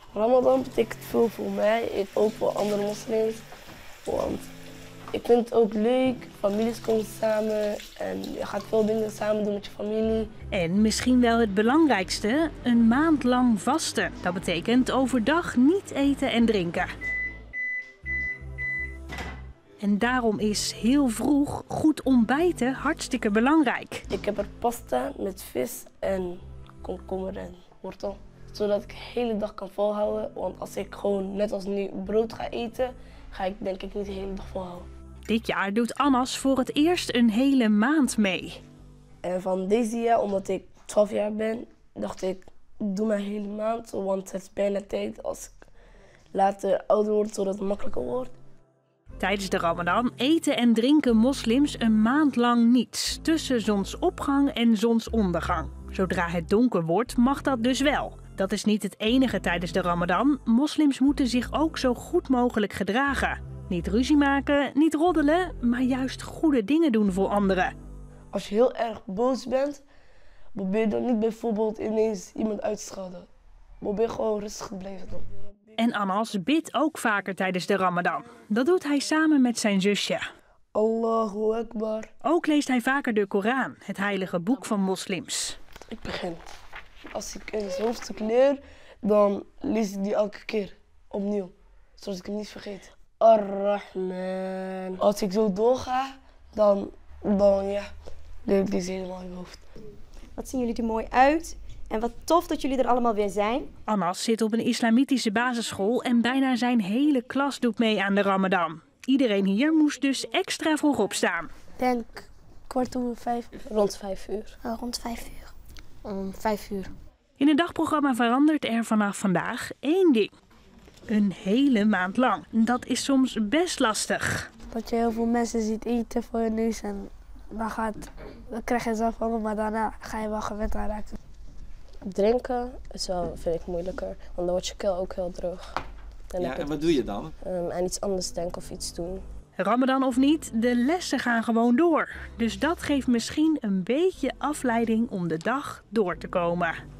Ramadan betekent veel voor mij, ik ook voor andere moslims. Want ik vind het ook leuk, families komen samen en je gaat veel dingen samen doen met je familie. En misschien wel het belangrijkste, een maand lang vasten. Dat betekent overdag niet eten en drinken. En daarom is heel vroeg goed ontbijten hartstikke belangrijk. Ik heb er pasta met vis en komkommer en wortel. Zodat ik de hele dag kan volhouden. Want als ik gewoon net als nu brood ga eten, ga ik denk ik niet de hele dag volhouden. Dit jaar doet Anas voor het eerst een hele maand mee. En van deze jaar, omdat ik 12 jaar ben, dacht ik, doe mijn hele maand. Want het is bijna tijd als ik later ouder word, zodat het makkelijker wordt. Tijdens de Ramadan eten en drinken moslims een maand lang niets. Tussen zonsopgang en zonsondergang. Zodra het donker wordt, mag dat dus wel. Dat is niet het enige tijdens de Ramadan. Moslims moeten zich ook zo goed mogelijk gedragen. Niet ruzie maken, niet roddelen, maar juist goede dingen doen voor anderen. Als je heel erg boos bent, probeer dan niet bijvoorbeeld ineens iemand uit te schelden. Probeer gewoon rustig te blijven doen. En Anas bidt ook vaker tijdens de Ramadan. Dat doet hij samen met zijn zusje. Allahu Akbar. Ook leest hij vaker de Koran, het heilige boek van moslims. Ik begin. Als ik een hoofdstuk leer, dan lees ik die elke keer opnieuw. Zodat ik hem niet vergeet. Ar-Rahman. Als ik zo doorga, dan ja, leer ik deze helemaal in mijn hoofd. Wat zien jullie er mooi uit. En wat tof dat jullie er allemaal weer zijn. Anas zit op een islamitische basisschool en bijna zijn hele klas doet mee aan de Ramadan. Iedereen hier moest dus extra vroeg opstaan. Ik denk 4:45. Rond 5 uur. Rond 5 uur. Om 5 uur. In het dagprogramma verandert er vanaf vandaag één ding. Een hele maand lang. Dat is soms best lastig. Dat je heel veel mensen ziet eten voor je neus en dan krijg je zelf van, maar daarna ga je wel gewend aan raken. Drinken is wel, vind ik moeilijker, want dan wordt je keel ook heel droog. Ja, en wat doe je dan? Aan iets anders denken of iets doen. Ramadan of niet, de lessen gaan gewoon door. Dus dat geeft misschien een beetje afleiding om de dag door te komen.